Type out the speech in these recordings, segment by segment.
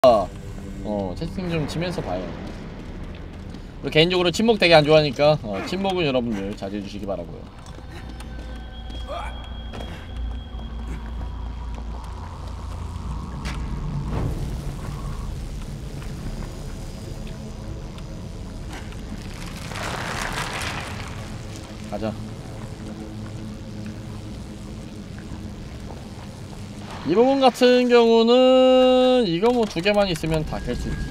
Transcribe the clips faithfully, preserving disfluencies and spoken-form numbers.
어 채팅 좀 치면서 봐요. 개인적으로 침묵 되게 안 좋아하니까 어, 침묵은 여러분들 자제해 주시기 바라고요. 가자. 이 부분 같은 경우는 이거 뭐 두 개만 있으면 다 깰 수 있지.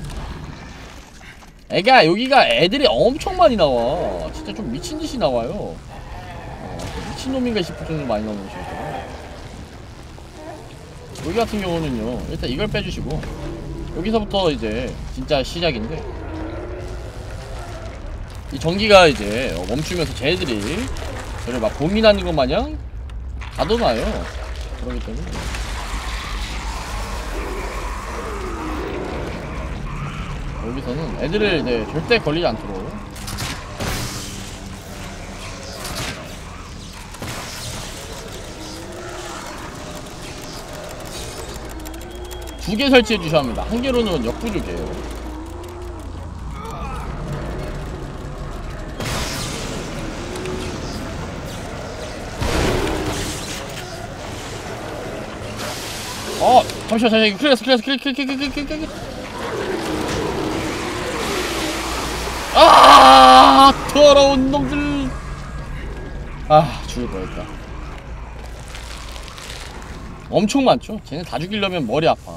애가 여기가 애들이 엄청 많이 나와. 진짜 좀 미친듯이 나와요. 어, 미친놈인가 싶을 정도로 많이 나오는 곳이거든요. 여기 같은 경우는요, 일단 이걸 빼주시고 여기서부터 이제 진짜 시작인데, 이 전기가 이제 멈추면서 쟤들이 저를 막 고민하는 것 마냥 가둬놔요. 그러기 때문에 여기서는 애들을 이제 절대 걸리지 않도록 두 개 설치해 주셔야 합니다. 한 개로는 역부족이에요. 어! 잠시만 잠시만 클릭했어 클릭했어 클릭 클릭 클릭 클릭 클릭. 아 더러운 놈들. 아 죽을 뻔했다. 엄청 많죠? 쟤네 다 죽이려면 머리 아파.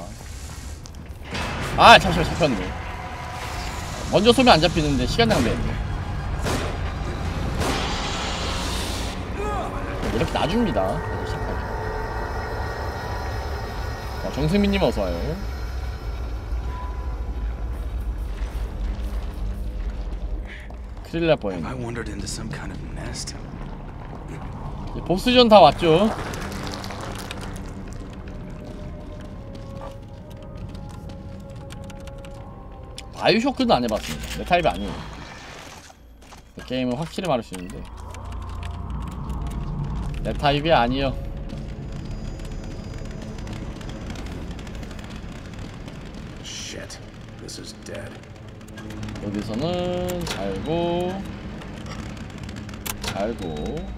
아 잠시만 잡혔네. 먼저 쏘면 안 잡히는데 시간 낭비했네. 이렇게 놔줍니다. 정승민님 어서와요. 큰일 날 뻔했네. 보스전 다 왔죠? 바이오쇼크는 안 해봤습니다. 내 타입이 아니에요. 이 게임은 확실히 말할 수 있는데 내 타입이 아니요. 여기서는 잘고 잘고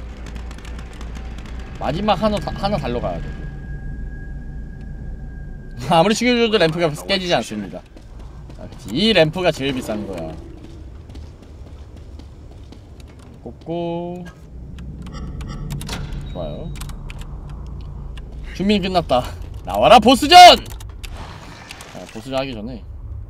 마지막 하나 하나 달러가야 돼. 아무리 죽여줘도 램프가 깨지지 않습니다. 아, 그치. 이 램프가 제일 비싼 거야. 꽂고 좋아요. 준비 끝났다. 나와라 보스전! 아, 보스전 하기 전에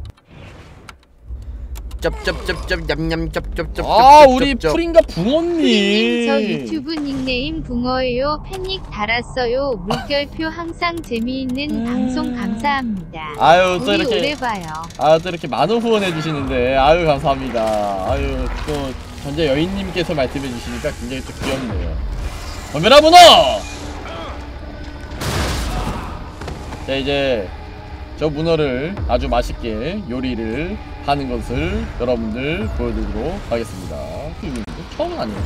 쩝쩝쩝쩝 냠냠 쩝쩝쩝. 아 우리 프린가 붕어님. 프린님 저 유튜브 닉네임 붕어예요. 팬닉 달았어요. 물결표 항상 재미있는 음... 방송 감사합니다. 아유 또 우리 이렇게 오래 봐요. 아 또 이렇게 많은 후원해 주시는데 아유 감사합니다. 아유 또 전제 여인님께서 말씀해 주시니까 굉장히 또 귀엽네요. 덤벼라 문어. 자 이제 저 문어를 아주 맛있게 요리를 하는 것을 여러분들 보여드리도록 하겠습니다. 처음은 아니에요.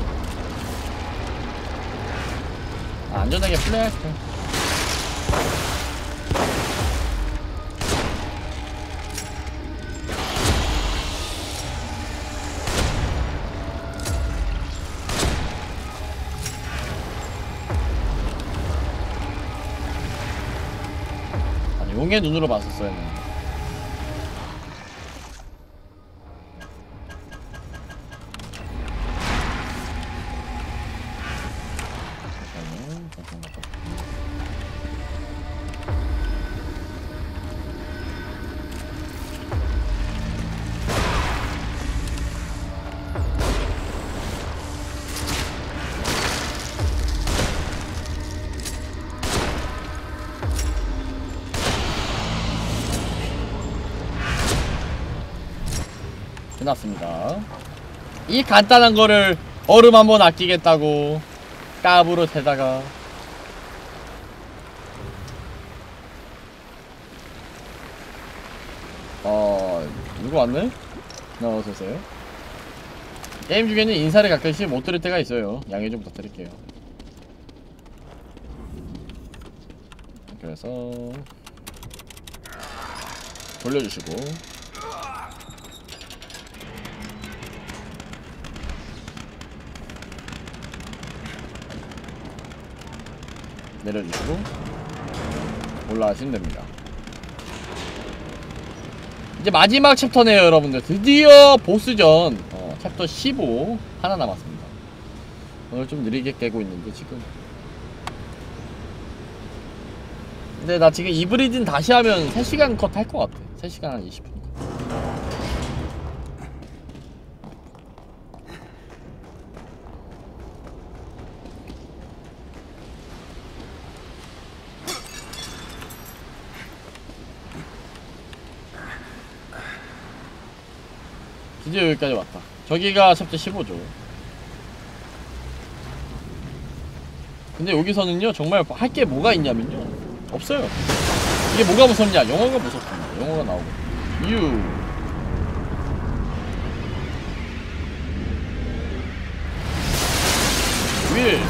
아, 안전하게 플레이할게요. 아니, 용의 눈으로 봤었어야 했는데. 끝났습니다. 이 간단한 거를 얼음 한번 아끼겠다고 까부로 대다가 어... 누구 왔네? 나와서세요. 게임 중에는 인사를 가끔씩 못 들을 때가 있어요. 양해 좀 부탁드릴게요. 그래서 돌려주시고 내려주시고 올라가시면 됩니다. 이제 마지막 챕터네요 여러분들. 드디어 보스전 어, 챕터 십오 하나 남았습니다. 오늘 좀 느리게 깨고 있는데 지금. 근데 나 지금 이브리딘 다시 하면 세 시간 컷 할 것 같아. 세 시간 한 이십 분 컷. 드디어 여기까지 왔다. 저기가 챕터 십오죠. 근데 여기서는요 정말 할 게 뭐가 있냐면요 없어요. 이게 뭐가 무섭냐? 영어가 무섭습니다. 영어가 나오고 You will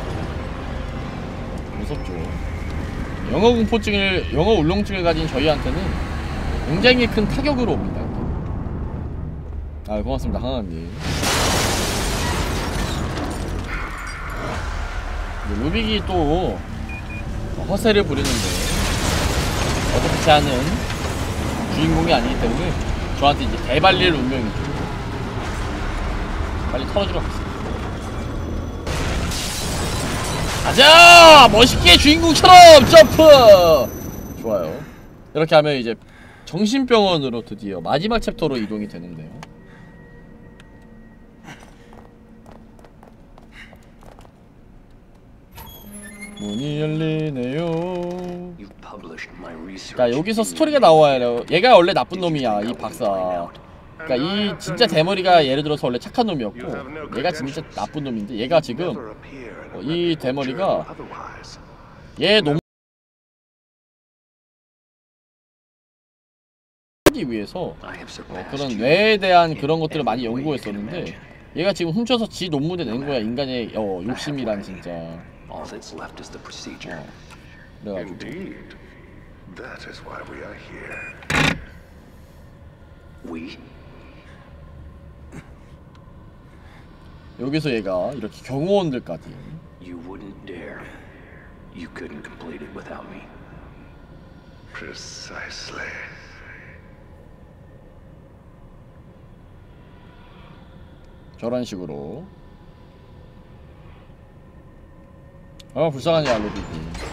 무섭죠. 영어 공포증을 영어 울렁증을 가진 저희한테는 굉장히 큰 타격으로 옵니다. 아 고맙습니다 하나님. 루빅이 또 허세를 부리는데 어떻게 하는 주인공이 아니기 때문에 저한테 이제 대발릴 운명이죠. 빨리 털어주러 가겠습니다. 가자! 멋있게 주인공처럼 점프! 좋아요. 이렇게 하면 이제 정신병원으로 드디어 마지막 챕터로 이동이 되는데요. 문이 열리네요. 그러니까 여기서 스토리가 나와요. 얘가 원래 나쁜 놈이야 이 박사. 그러니까 이 진짜 대머리가 예를 들어서 원래 착한 놈이었고 얘가 진짜 나쁜 놈인데 얘가 지금 어, 이 대머리가 얘 놈 하기 위해서 어, 그런 뇌에 대한 그런 것들을 많이 연구했었는데 얘가 지금 훔쳐서 지 논문에 낸 거야. 인간의 어, 욕심이란 진짜. All that's left is the procedure. 어, 그래가지고 Indeed. That is why we are here. We? 여기서 얘가 이렇게 경호원들까지 You wouldn't dare. You couldn't complete it without me. Precisely. 저런 식으로 아 불쌍하냐 로빅이.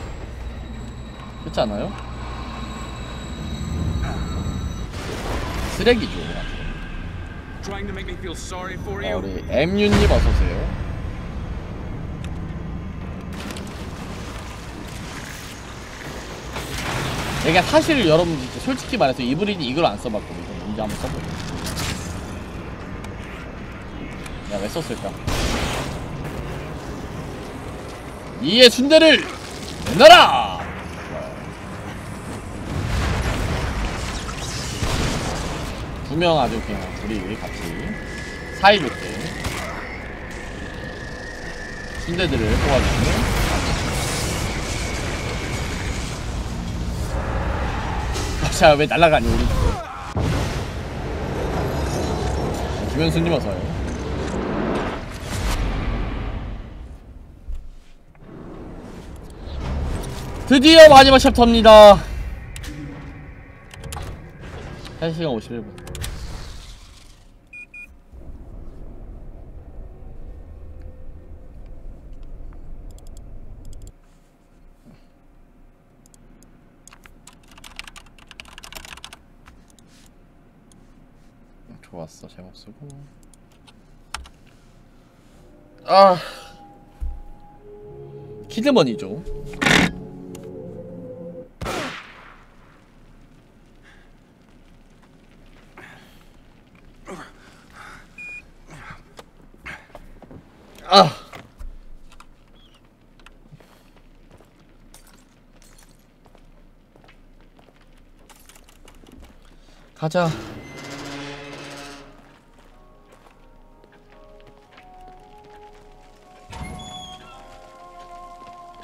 그렇지 않아요? 쓰레기죠. Trying to make me feel sorry for 어, you. 우리 엠유님 어서오세요. 얘가 사실 여러분 솔직히 말해서 이브리디 이걸 안 써봤거든요. 이제 한번 써보자. 내가 왜 썼을까? 이의 순대를 내놔라! 두 명 아주 그냥 둘이 같이 사이좋게 순대들을 뽑아주고 자, 왜 날아가니 우리 김현수님 어서요. 드디어 마지막 챕터입니다. 한 시간 오십일 분. 좋았어. 제목 쓰고. 아. 키드머니죠. 아. 가자.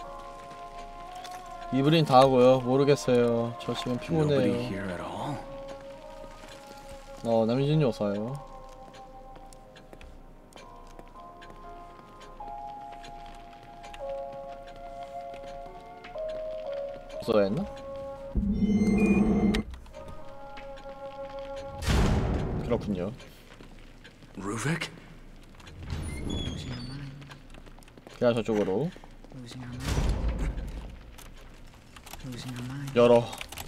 이브린 다 하고요. 모르겠어요. 저 지금 Nobody 피곤해요. here at all? 어, 남진이 어서와요. 어서야 했나? 그렇군요. Ruvik? 그냥 저쪽으로 열어.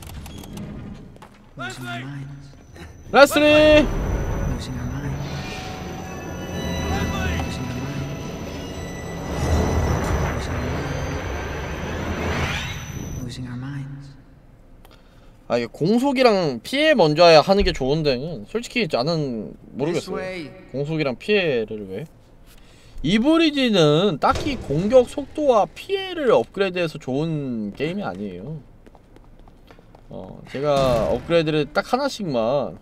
레슬리! 아, 이게 공속이랑 피해 먼저 해야 하는 게 좋은데 솔직히 나는 모르겠어요. 공속이랑 피해를 왜? 이브리지는 딱히 공격 속도와 피해를 업그레이드해서 좋은 게임이 아니에요. 어, 제가 업그레이드를 딱 하나씩만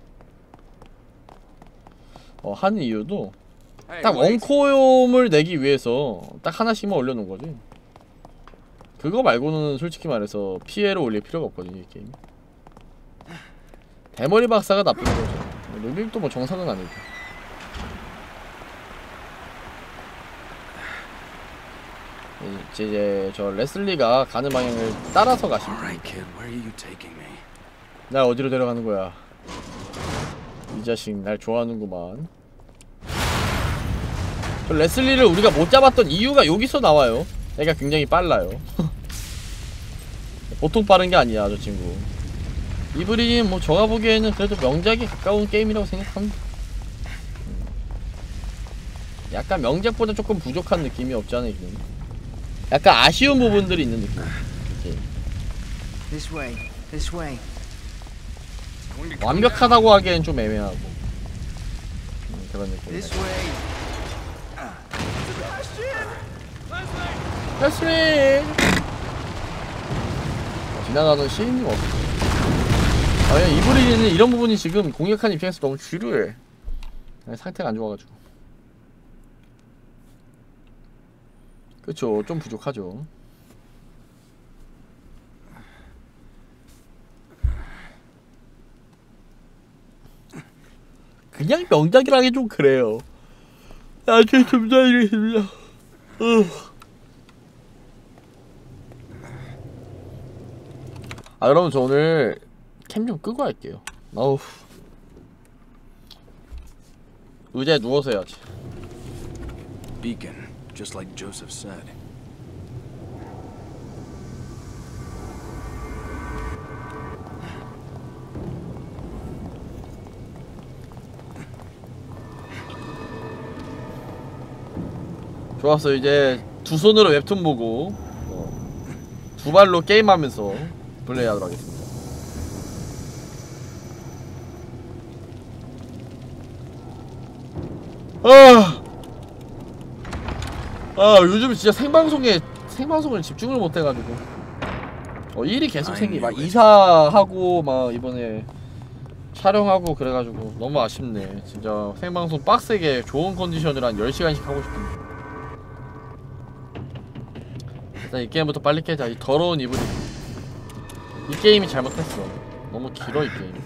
어, 하는 이유도 딱 원코음을 내기 위해서 딱 하나씩만 올려놓은 거지. 그거 말고는 솔직히 말해서 피해를 올릴 필요가 없거든요, 이 게임. 대머리 박사가 나쁜 거죠. 루빅도 뭐 정상은 아니고. 이제 저 레슬리가 가는 방향을 따라서 가십니다. 날 어디로 데려가는 거야? 이 자식 날 좋아하는구만. 저 레슬리를 우리가 못 잡았던 이유가 여기서 나와요. 얘가 굉장히 빨라요. 보통 빠른 게 아니야, 저 친구. 이브리는 뭐 저가 보기에는 그래도 명작에 가까운 게임이라고 생각합니다. 음. 약간 명작보다 조금 부족한 느낌이 없지 않아 있는. 약간 아쉬운 부분들이 있는 느낌. 네. This way, this way. 완벽하다고 하기엔 좀 애매하고 음, 그런 느낌. This way. 레슬리! 지나가던 시인님 없어. 아, 그냥 이브리는 이런 부분이 지금 공격한 입장에서 너무 지루해. 상태가 안 좋아가지고. 그쵸, 좀 부족하죠. 그냥 명작이라 하기 좀 그래요. 아, 제 좀 잘리겠습니다. 아, 여러분 저 오늘 캠 좀 끄고 할게요. 어우, 의자에 누워서 해야지. Beacon, just like Joseph said. 좋았어. 이제 두 손으로 웹툰 보고 어, 두 발로 게임하면서 플레이하도록 하겠습니다. 아, 아 요즘 진짜 생방송에 생방송을 집중을 못해가지고 어 일이 계속 생기. 막 이사하고 막 이번에 촬영하고 그래가지고 너무 아쉽네. 진짜 생방송 빡세게 좋은 컨디션으로 한 열 시간씩 하고 싶은데. 일단 이 게임부터 빨리 깨자. 이 더러운 이불이. 이 게임이 잘못했어. 너무 길어 이 게임.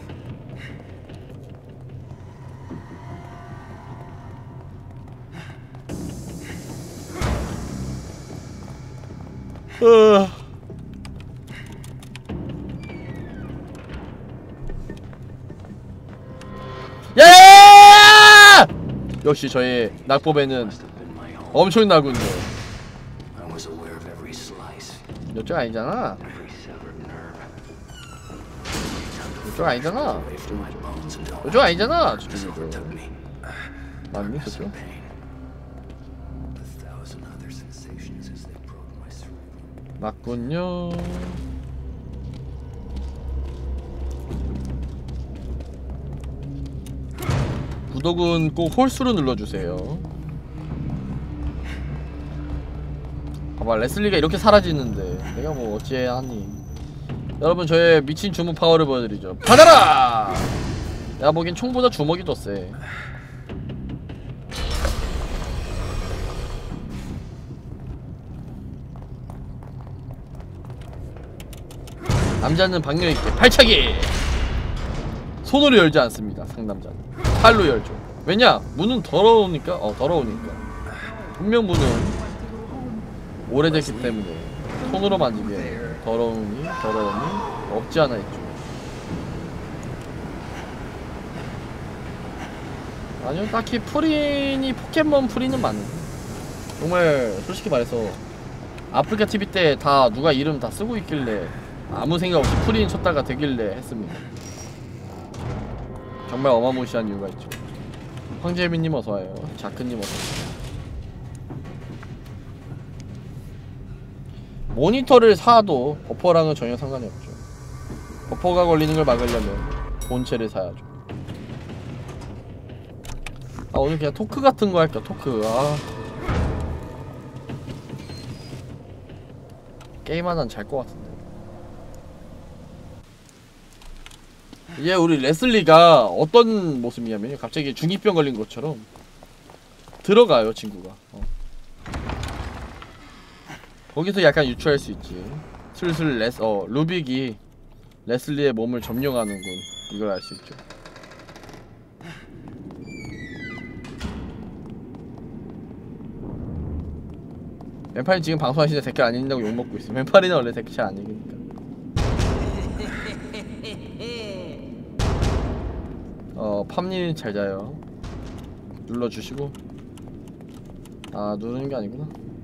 으... 야! 역시 저의 낙법에는 엄청나군요. 이쪽 아니잖아. 이쪽 아니잖아. 이쪽 아니잖아. 저쪽이죠. 맞니 저쪽? 맞군요. 구독은 꼭 홀수로 눌러주세요. 봐봐, 레슬리가 이렇게 사라지는데 내가 뭐 어찌해야 하니. 여러분, 저의 미친 주먹 파워를 보여드리죠. 받아라! 내가 보기엔 총보다 주먹이 더 세. 남자는 박력있게 발차기! 손으로 열지 않습니다. 상남자는 팔로 열죠. 왜냐? 문은 더러우니까. 어 더러우니까. 분명 문은 오래됐기 때문에 손으로 만지기에 더러움이 더러움이 없지 않아 있죠. 아니요, 딱히 프린이 포켓몬 프린은 맞는데 정말 솔직히 말해서 아프리카 티비 때 다 누가 이름 다 쓰고 있길래 아무 생각 없이 프린 쳤다가 되길래 했습니다. 정말 어마무시한 이유가 있죠. 황재민님 어서와요. 자크님 어서와요. 모니터를 사도 버퍼랑은 전혀 상관이 없죠. 버퍼가 걸리는 걸 막으려면 본체를 사야죠. 아 오늘 그냥 토크 같은 거 할까. 토크. 아 게임 하나는 잘 것 같은데. 이제 우리 레슬리가 어떤 모습이냐면요, 갑자기 중이병 걸린 것처럼 들어가요 친구가. 어. 거기서 약간 유추할 수 있지. 슬슬 레스 어 루빅이 레슬리의 몸을 점령하는군, 이걸 알 수 있죠. 왼팔이 지금 방송하시는데 댓글 안 읽는다고 욕먹고 있어. 왼팔이는 원래 댓글 잘 안 읽으니까. 어 팜님 잘 자요. 눌러주시고. 아 누르는 게 아니구나.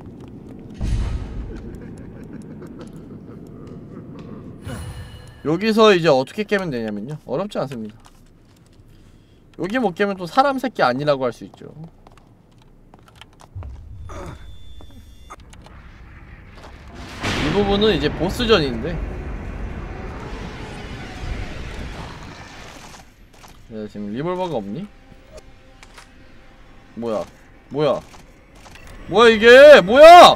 여기서 이제 어떻게 깨면 되냐면요, 어렵지 않습니다. 여기 못 깨면 또 사람 새끼 아니라고 할 수 있죠. 이 부분은 이제 보스전인데, 야, 지금 리볼버가 없니? 뭐야 뭐야 뭐야 이게 뭐야!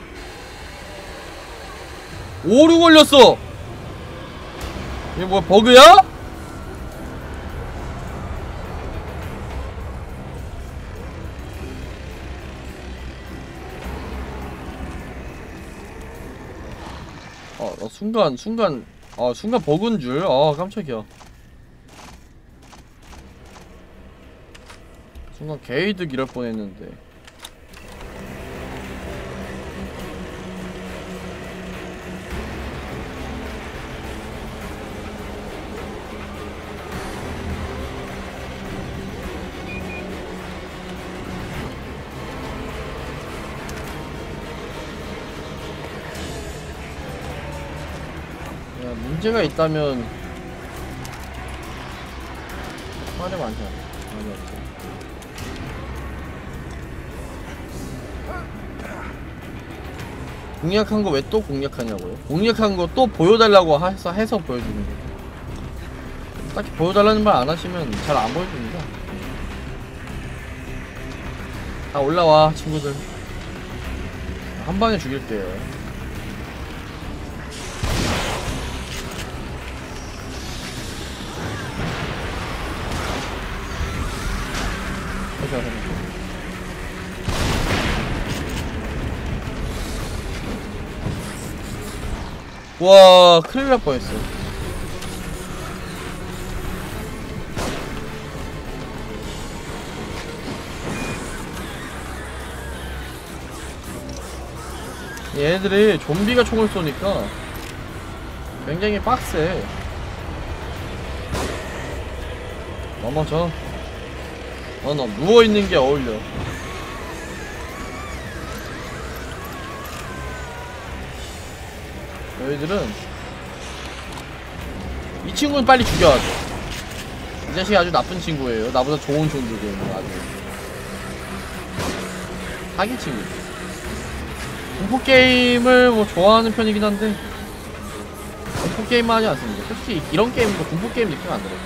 오류 걸렸어! 이게 뭐야, 버그야? 아, 나 순간 순간 아 순간 버그인 줄. 아 깜짝이야. 순간 개이득 이럴 뻔했는데. 문제가 있다면 말이 많지 않아. 많이 없어. 공략한 거 왜 또 공략하냐고요? 공략한 거 또 보여달라고 해서 해서 보여주는 거예요. 딱히 보여달라는 말 안 하시면 잘 안 보여줍니다. 다 올라와 친구들. 한 방에 죽일게요. 와 큰일 날 뻔했어. 얘네들이 좀비가 총을 쏘니까 굉장히 빡세. 넘어져. 어, 너 누워있는 게 어울려. 너희들은 이 친구는 빨리 죽여야 돼. 이 자식이 아주 나쁜 친구예요. 나보다 좋은 종족이에요. 아주 사기 친구. 공포게임을 뭐 좋아하는 편이긴 한데 공포게임만 하지 않습니다. 솔직히 이런 게임도 공포게임 느낌 안 들어요.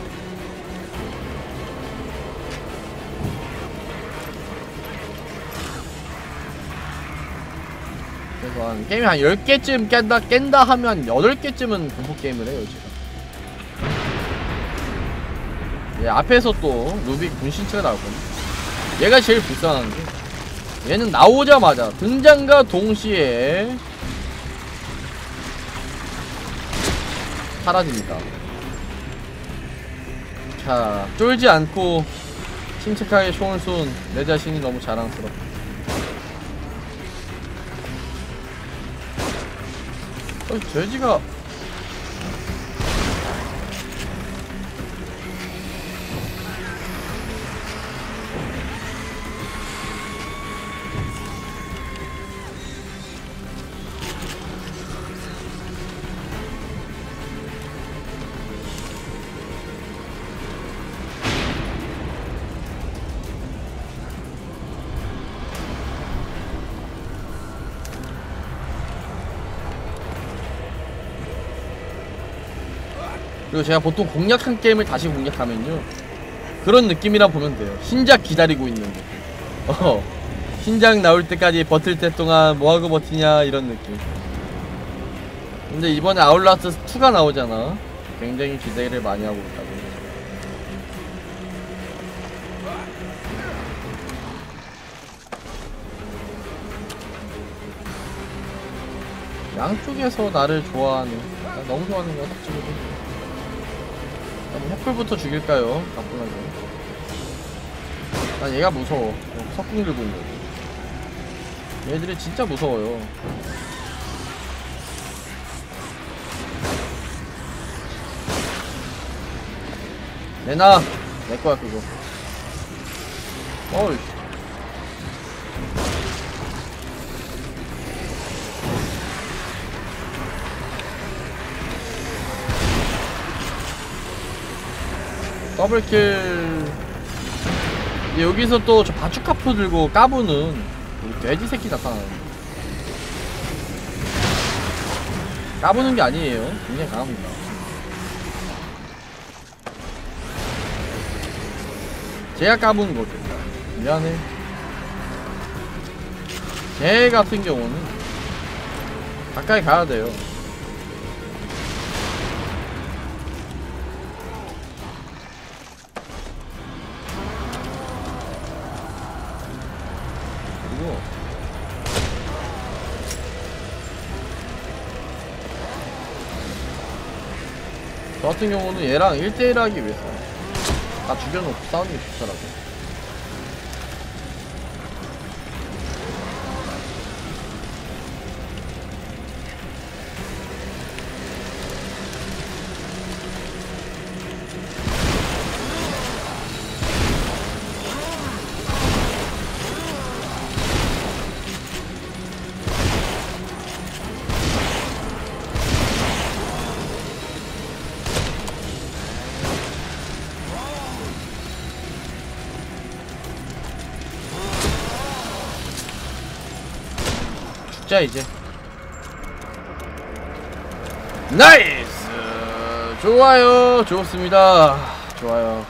그래서 한 게임이 한 열 개쯤 깬다, 깬다 하면 한 여덟 개쯤은 공포게임을 해요 제가. 예, 앞에서 또 루빅 분신체가 나오거든요. 얘가 제일 불쌍한 게 얘는 나오자마자 등장과 동시에 사라집니다. 자, 쫄지 않고 침착하게 총을 쏜 내 자신이 너무 자랑스럽다. 어, 돼지가 그리고 제가 보통 공략한 게임을 다시 공략하면요 그런 느낌이라 보면 돼요. 신작 기다리고 있는 거. 어, 신작 나올 때까지 버틸 때 동안 뭐하고 버티냐 이런 느낌. 근데 이번에 아울라스트 투가 나오잖아. 굉장히 기대를 많이 하고 있다고. 양쪽에서 나를 좋아하는, 나 너무 좋아하는 거야 솔직히. 횃불부터 죽일까요? 가뿐하게. 난 얘가 무서워. 어, 석궁 들고 있는 거. 얘들이 진짜 무서워요. 내놔! 내거야 그거. 어이. 더블킬. 여기서 또 저 바추카프 들고 까부는 우리 돼지 새끼 나타나는. 까부는 게 아니에요. 굉장히 강합니다. 제가 까부는 거죠. 미안해. 쟤 같은 경우는 가까이 가야 돼요. 저 같은 경우는 얘랑 일 대 일 하기 위해서 다 죽여놓고 싸우는 게 좋더라고. 자 이제 나이스. 좋아요. 좋습니다. 좋아요.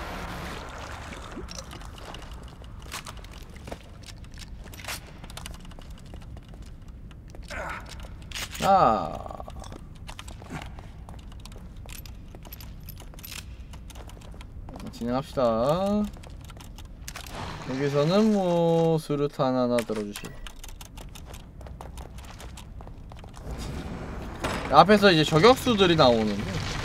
아 진행합시다. 여기서는 뭐 수류탄 하나 들어주시고, 앞에서 이제 저격수들이 나오는데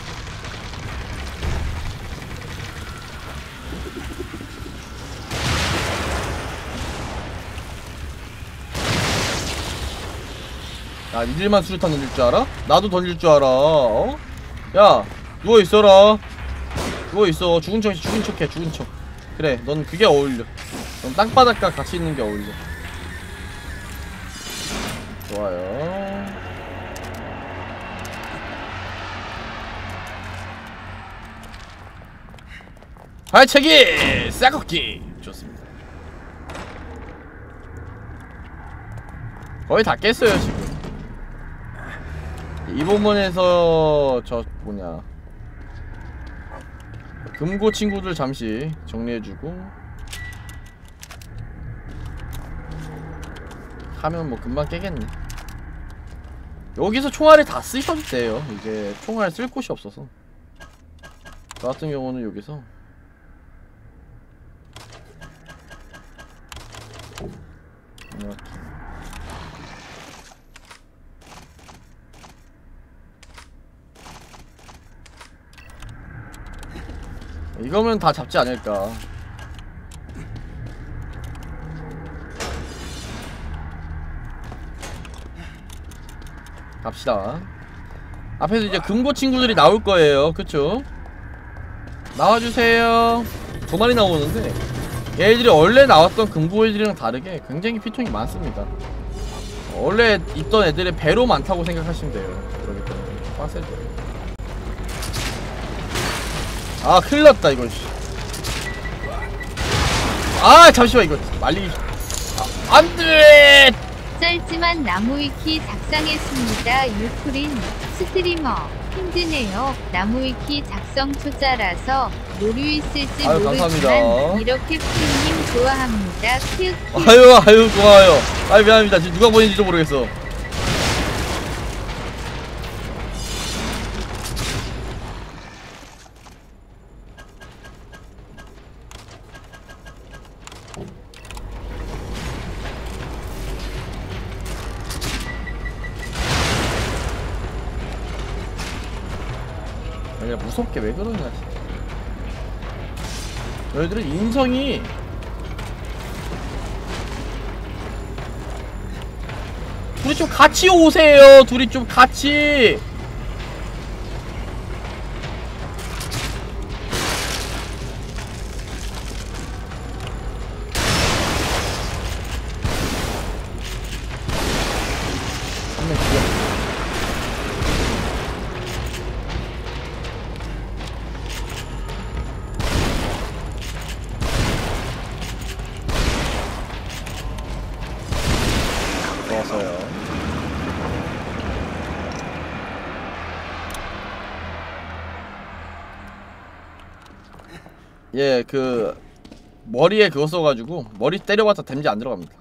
야, 니들만 수류탄 던질 줄 알아? 나도 던질 줄 알아. 어? 야, 누워있어라. 누워있어. 죽은 척, 죽은 척해, 죽은 척. 그래, 넌 그게 어울려. 넌 땅바닥과 같이 있는 게 어울려. 좋아요. 발차기! 싸꺾기! 좋습니다. 거의 다 깼어요 지금. 이 부분에서 저 뭐냐 금고 친구들 잠시 정리해주고 하면 뭐 금방 깨겠네. 여기서 총알을 다 쓰셔도 돼요. 이제 총알 쓸 곳이 없어서. 저 같은 경우는 여기서 이렇게 이거면 다 잡지 않을까. 갑시다. 앞에서 이제 금고 친구들이 나올 거예요. 그쵸? 나와주세요. 두 마리 나오는데 얘들이 원래 나왔던 금고 애들이랑 다르게 굉장히 피통이 많습니다. 원래 있던 애들의 배로 많다고 생각하시면 돼요. 그러기 때문에 빡세죠. 아 큰일났다 이거. 아 잠시만 이거 말리기. 아, 안돼. 짧지만 나무위키 작성했습니다. 유프린 스트리머 힘드네요. 나무위키 작성 초짜라서 오류 있을지 아유, 모르지만 감사합니다. 이렇게 푸님 좋아합니다. 키읔 아유 아유 고마워요. 아유 미안합니다. 지금 누가 보는지도 모르겠어. 내가 무섭게 왜 그러냐 진짜. 너희들은 인성이 둘이 좀 같이 오세요. 둘이 좀 같이. 한명 죽여. 좋았어요. 예, 그 머리에 그거 써가지고 머리 때려봤자 데미지 안 들어갑니다.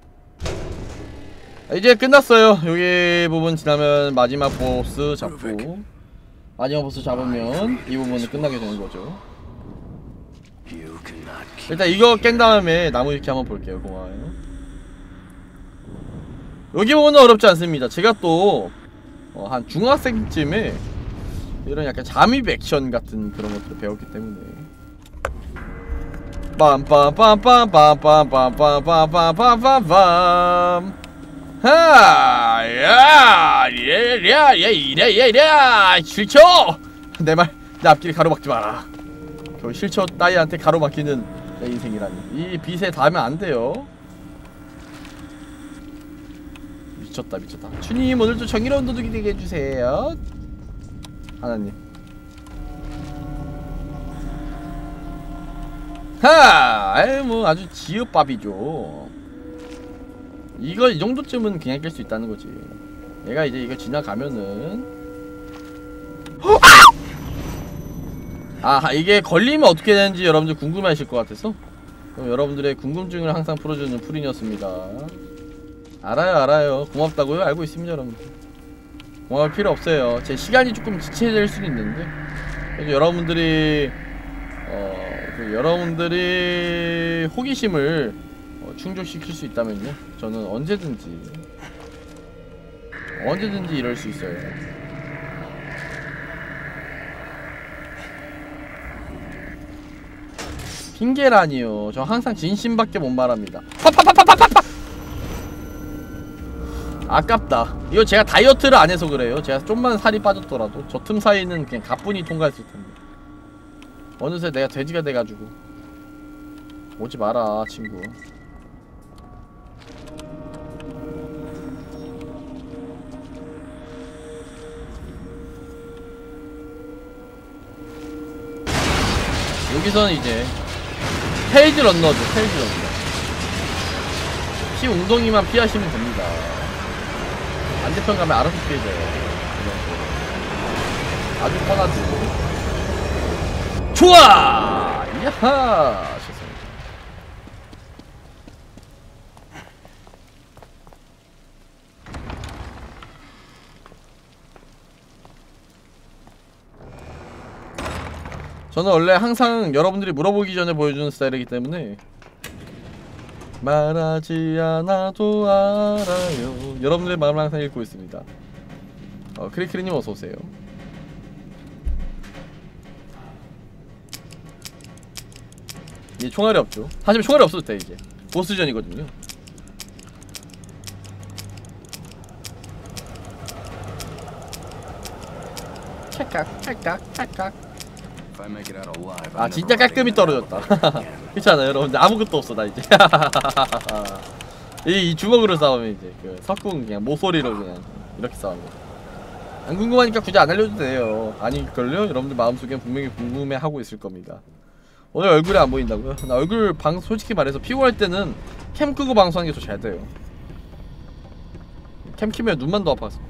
이제 끝났어요. 여기 부분 지나면 마지막 보스 잡고 마지막 보스 잡으면 이 부분은 끝나게 되는 거죠. 일단 이거 깬 다음에 나무 위키 한번 볼게요. 고마워요. 여기 부분은 어렵지 않습니다. 제가 또 어, 한 중학생쯤에 이런 약간 잠입 액션 같은 그런 것들을 배웠기 때문에 빰빰빰빰빰빰빰빰빰빰빰빰 하야 예야야 이래야야 실초 내 말 내 앞길에 가로막지 마라. 겨우 실초 따위한테 가로막히는 내 인생이라니. 이 빛에 닿으면 안 돼요. 미쳤다 미쳤다. 주님 오늘도 정의로운 도둑이 되게 해주세요. 하나님. 하! 아유 뭐 아주 지읒밥이죠. 이거 이 정도쯤은 그냥 깰 수 있다는 거지. 얘가 이제 이거 지나가면은 아 이게 걸리면 어떻게 되는지 여러분들 궁금해하실 것 같아서 그럼 여러분들의 궁금증을 항상 풀어주는 프린이었습니다. 알아요 알아요. 고맙다고요? 알고 있습니다 여러분들. 고마울 필요 없어요. 제 시간이 조금 지체될 수는 있는데 그래도 여러분들이 어 그 여러분들이 호기심을 어, 충족시킬 수 있다면요 저는 언제든지 언제든지 이럴 수 있어요. 핑계라니요. 저 항상 진심밖에 못 말합니다. 파파파파파파파! 아깝다. 이거 제가 다이어트를 안 해서 그래요. 제가 좀만 살이 빠졌더라도 저 틈 사이는 그냥 가뿐히 통과했을 텐데. 어느새 내가 돼지가 돼가지고. 오지 마라, 친구. 여기서는 이제 페이지 런너죠. 페이지 런너. 피 웅덩이만 피하시면 됩니다. 반대편 가면 알아서 피해져요. 아주 뻔하죠. 좋아! 야하! 좋습니다. 저는 원래 항상 여러분들이 물어보기 전에 보여주는 스타일이기 때문에 말하지 않아도 알아요. 여러분들의 마음을 항상 읽고 있습니다. 어, 크리크리님 어서오세요. 이제 총알이 없죠. 하지만 총알이 없어도 돼 이제. 보스전이거든요. 찰칵 찰칵 찰칵. If I make it out alive, 아 I'm 진짜 never 깔끔히 writing that 떨어졌다. book again. 그렇잖아요 여러분들. 아무것도 없어 나 이제. 이, 이 주먹으로 싸우면 이제 그 석궁 그냥 모서리로 그냥 이렇게 싸우는 거. 안 궁금하니까 굳이 안 알려도 돼요. 아니걸요? 여러분들 마음속엔 분명히 궁금해하고 있을 겁니다. 오늘 얼굴이 안 보인다고요? 나 얼굴 방 솔직히 말해서 피곤할 때는 캠 끄고 방송하는 게 더 잘 돼요. 캠 키면 눈만 더 아파서.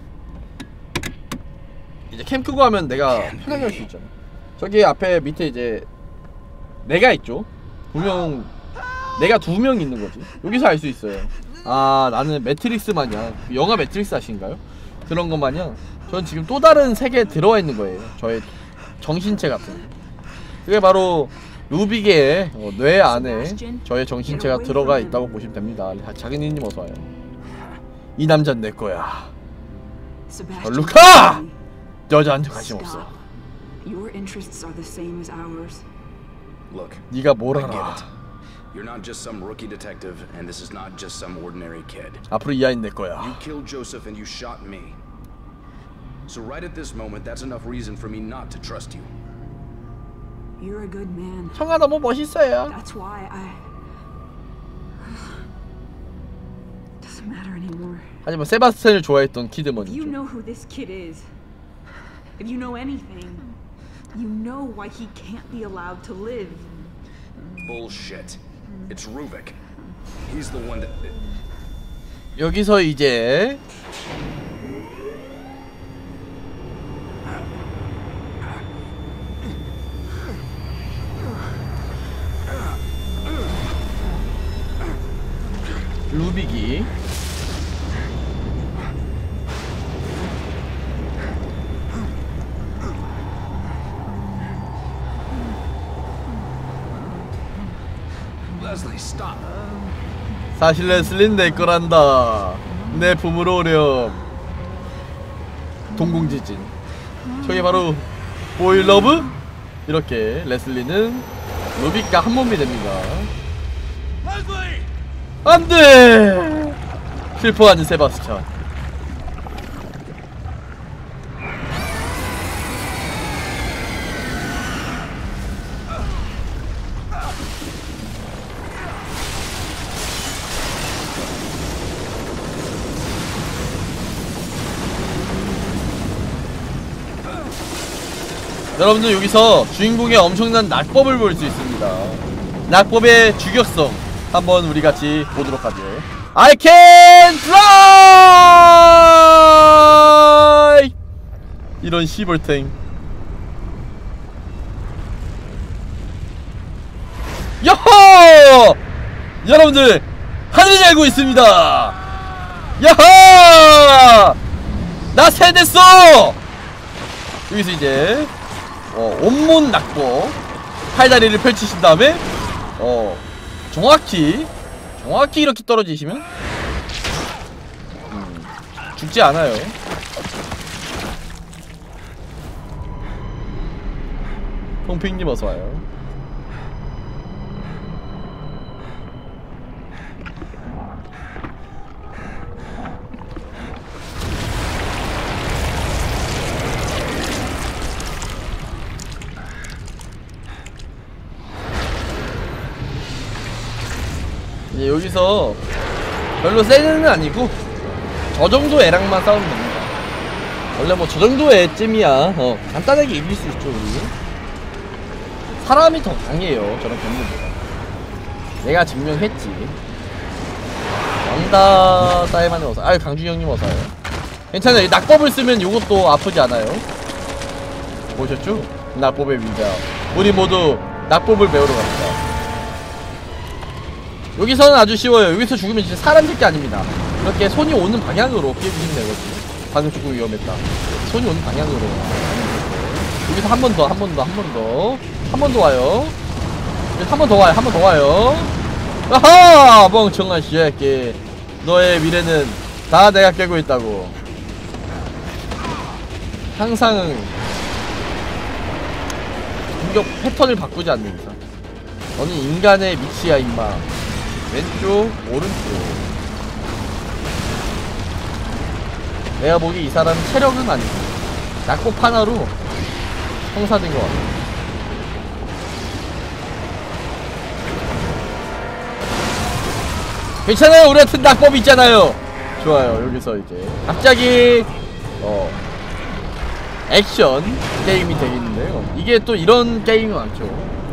이제 캠 끄고 하면 내가 편하게 할 수 있잖아. 저기 앞에 밑에 이제 내가 있죠? 분명 내가 두 명 있는 거지. 여기서 알 수 있어요. 아 나는 매트릭스 마냥 영화 매트릭스 아신가요? 그런 것 마냥 전 지금 또 다른 세계에 들어와 있는 거예요. 저의 정신체 같은. 그게 바로 루빅의 어, 뇌 안에 저의 정신체가 들어가 있다고 보시면 됩니다. 자기님 어서 와요. 이 남자는 내 거야. 절로 가! 여자한테 관심 없어. Your interests are the same as ours. Look, 네가 뭘 I get 알아? it. You're not just some rookie detective, and this is not just some ordinary kid. 앞으로 이 아이는 내 거야. You killed Joseph and you shot me. So right at this moment, that's enough reason for me not to trust you. You're a good man. 형아 너무 멋있어요. That's why I... Doesn't matter anymore. 하지만 세바스찬을 좋아했던 If you 키드먼이죠. know who this kid is, if you know anything, you know why he can't be allowed to live. Bullshit. It's Ruvik. He's the one that... 여기서 이제 루빅이 Leslie, stop. 사실 레슬리는 내 거란다. 내 품으로 오렴. 동공지진. 저게 바로 보일러브? 이렇게 레슬리는 루빅과 한 몸이 됩니다. 안돼! 슬퍼하는 세바스찬. 여러분들 여기서 주인공의 엄청난 낙법을 볼 수 있습니다. 낙법의 주격성 한번 우리 같이 보도록 하죠. I can fly! 이런 시벌탱. 야호! 여러분들 하늘이 날고 있습니다. 야호! 나 새 됐어! 여기서 이제 어, 온몸 낙법 팔다리를 펼치신 다음에 어 정확히 정확히 이렇게 떨어지시면 음, 죽지 않아요. 퐁핑님 어서와요. 이제 여기서 별로 센 애는 아니고 저 정도 애랑만 싸우면 됩니다. 원래 뭐 저 정도 애쯤이야 어, 간단하게 이길 수 있죠. 우리 사람이 더 강해요 저런 병력보다. 내가 증명했지. 왕다 사이만에 어서. 아유 강준이 형님 어서요. 괜찮아요. 낙법을 쓰면 이것도 아프지 않아요. 보셨죠? 낙법의 위자. 우리 모두 낙법을 배우러 갑니다. 여기서는 아주 쉬워요. 여기서 죽으면 진짜 사람 새끼 아닙니다. 이렇게 손이 오는 방향으로 피해주시면 되거든요. 방금 조금 위험했다. 손이 오는 방향으로. 여기서 한 번 더, 한 번 더, 한 번 더. 한 번 더 와요. 한 번 더 와요, 한 번 더 와요. 아하! 멍청한 새끼. 너의 미래는 다 내가 깨고 있다고. 항상 공격 패턴을 바꾸지 않는 이상. 너는 인간의 밑이야 임마. 왼쪽 오른쪽. 내가 보기 이 사람은 체력은 아니고 낙법 하나로 성사된 것 같아. 괜찮아요. 우리한테 낙법이 있잖아요. 좋아요. 여기서 이제 갑자기 어 액션 게임이 되겠는데요. 이게 또 이런 게임이 많죠.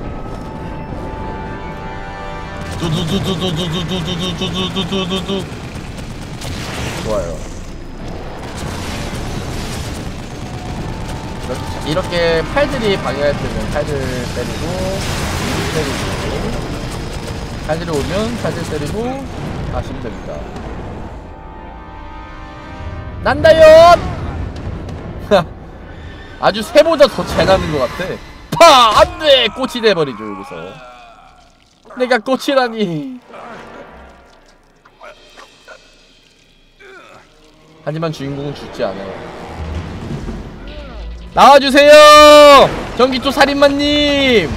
두두두두두두두두두두두두두두두. 좋아요. 이렇게 팔들이 방해할 때는 팔들 때리고 때리고 팔들이 오면 팔들 때리고 하시면 됩니다. 난다요! 아주 새보다 더 잘 나는 것 같아. 파! 안돼! 꽃이 돼버리죠 여기서. 내가 꽃이라니. 하지만 주인공은 죽지 않아요. 나와주세요! 전기토 살인마님!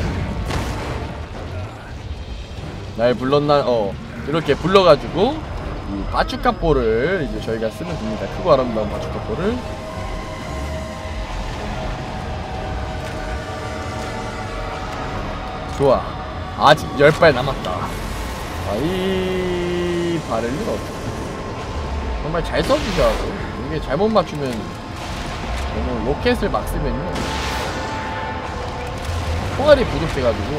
날 불렀나, 어, 이렇게 불러가지고, 이 바추카포를 이제 저희가 쓰면 됩니다. 크고 아름다운 바추카포를. 좋아. 아직 열 발 남았다. 아, 이 발을 정말 잘 써주셔야죠. 이게 잘못 맞추면 저는 로켓을 막 쓰면요 총알이 부족해가지고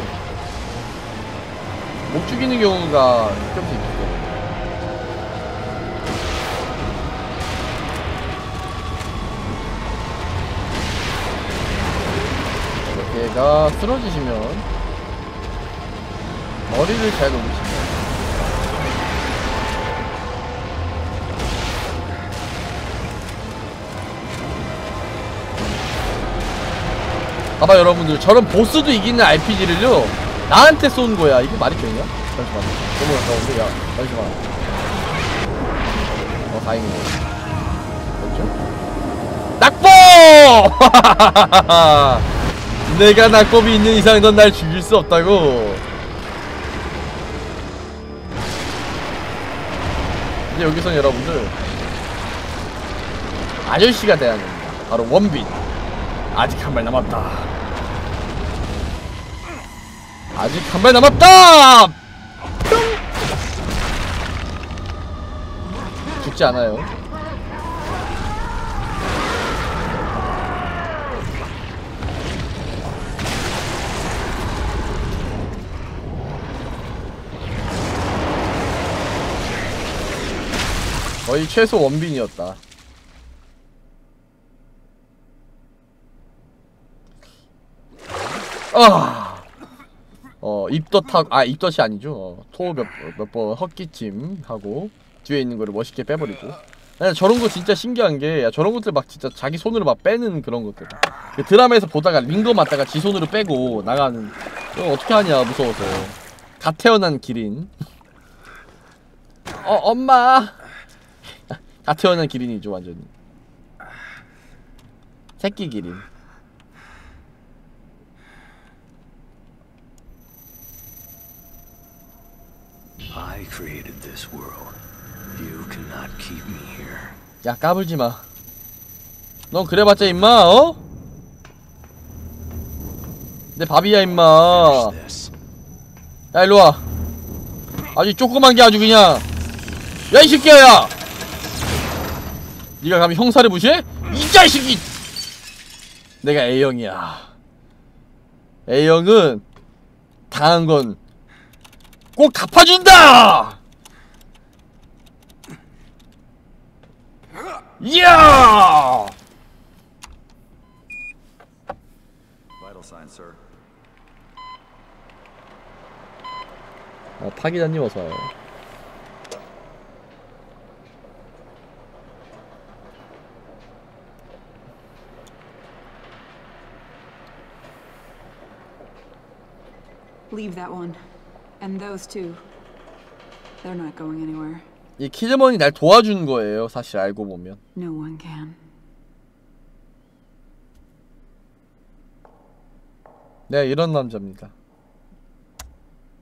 못 죽이는 경우가 조금씩 있거든요. 이렇게 얘가 쓰러지시면 머리를 잘 놓으시면 봐봐 여러분들, 저런 보스도 이기는 알피지를요 나한테 쏜 거야. 이게 말이 되냐? 잠시만. 너무 가까운데. 야 잠시만. 어 다행이네. 뭐죠? 낙법! 내가 낙법이 있는 이상 넌 날 죽일 수 없다고. 이제 여기선 여러분들 아저씨가 돼야 됩니다. 바로 원빈. 아직 한 발 남았다. 아직 한 발 남았다! 죽지 않아요. 거의 최소 원빈이었다. 아, 어 입덧 하, 아 입덧이 아니죠. 어, 토 몇 몇 번 헛기침 하고 뒤에 있는 거를 멋있게 빼버리고. 야, 저런 거 진짜 신기한 게, 야, 저런 것들 막 진짜 자기 손으로 막 빼는 그런 것들. 그 드라마에서 보다가 링거 맞다가 지 손으로 빼고 나가는. 이거 어떻게 하냐 무서워서. 갓 태어난 기린. 어 엄마. 갓 태어난 기린이죠 완전히. 새끼 기린. I created this world. You cannot keep me here. 야 까불지 마. 넌 그래봤자 임마 어? 내 밥이야 임마. 야 일로와. 아주 조그만 게 아주 그냥. 야 이 새끼야 야. 니가 감히 형사를 무시해? 이 자식이. 내가 A형이야. A형은 당한 건 꼭 갚아준다! 이야! 아, 파기자님 어서와요. Leave that one. And those two. They're not going anywhere. 이 키즈먼이 날 도와준 거예요, 사실 알고 보면. No one can. 네, 이런 남자입니다.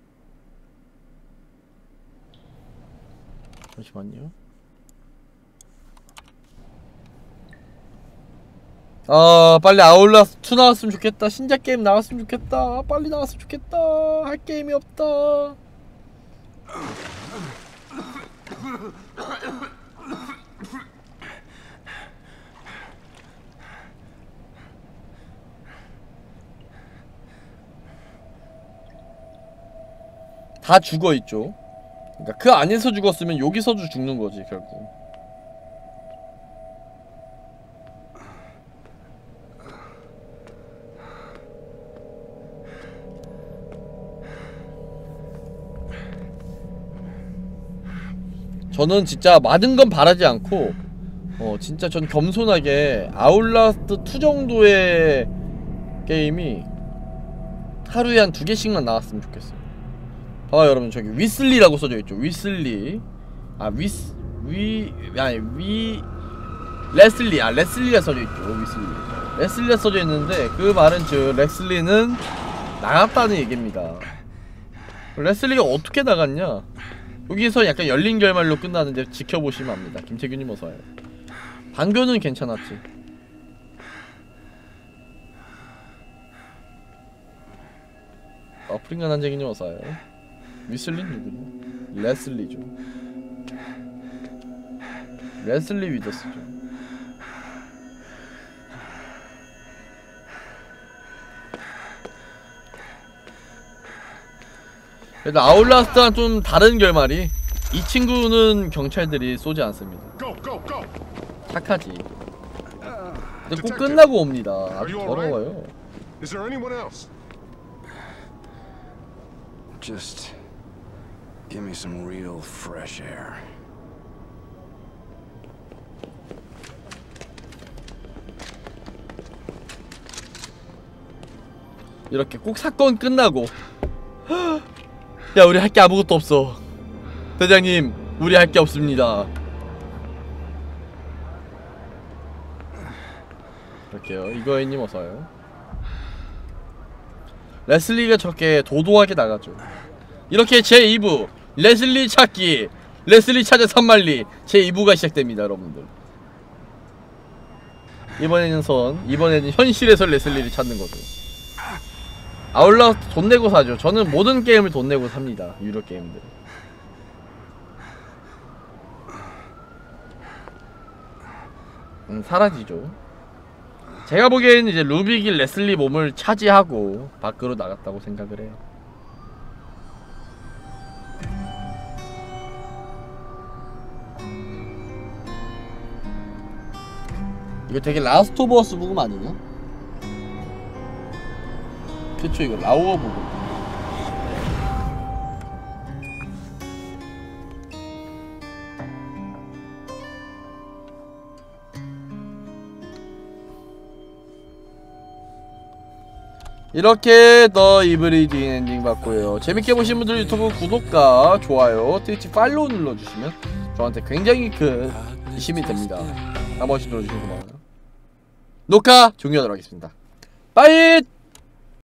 잠시만요. 아 빨리 아울라스 투 나왔으면 좋겠다. 신작 게임 나왔으면 좋겠다. 빨리 나왔으면 좋겠다. 할 게임이 없다. 다 죽어있죠. 그러니까 그 안에서 죽었으면 여기서도 죽는거지 결국. 저는 진짜 많은 건 바라지 않고 어 진짜 전 겸손하게 아울라스트 투 정도의 게임이 하루에 한 두 개씩만 나왔으면 좋겠어요. 봐봐요 여러분, 저기 위슬리라고 써져있죠. 위슬리. 아 위스 위 아니 위 레슬리. 아 레슬리가 써져있죠. 위슬리 레슬리가 써져있는데 그 말은 즉 레슬리는 나갔다는 얘기입니다. 레슬리가 어떻게 나갔냐, 여기서 약간 열린 결말로 끝나는데 지켜보시면 압니다. 김태균님 어서와요. 방교는 괜찮았지. 어프링간 한쟁이님 어서와요. 위슬리는 누구냐? 레슬리죠. 레슬리 위더스죠. 그래도 아울라스트랑 좀 다른 결말이, 이 친구는 경찰들이 쏘지 않습니다. 착하지. 근데 꼭 끝나고 옵니다. 아주 더러워요. Just give me some real fresh air. 이렇게 꼭 사건 끝나고 야 우리 할 게 아무것도 없어. 대장님 우리 할 게 없습니다. 이렇게요. 이거애님 어서와요. 레슬리가 저렇게 도도하게 나가죠. 이렇게 제이 부 레슬리 찾기, 레슬리 찾아 산말리 제이 부가 시작됩니다 여러분들. 이번에는 선 이번에는 현실에서 레슬리를 찾는 거죠. 아울라스트 돈 내고 사죠. 저는 모든 게임을 돈 내고 삽니다. 유료 게임들. 음, 사라지죠. 제가 보기에는 이제 루빅이 레슬리 몸을 차지하고 밖으로 나갔다고 생각을 해요. 이거 되게 라스트 오브 어스 부금 아니냐? 그쵸, 이거 라우어 부금. 이렇게 더 이브리딩 엔딩 봤고요. 재밌게 보신 분들 유튜브 구독과 좋아요, 트위치 팔로우 눌러주시면 저한테 굉장히 큰 힘이 됩니다. 한 번씩 눌러주시면 고마워요. 녹화 종료하도록 하겠습니다. 빠잇!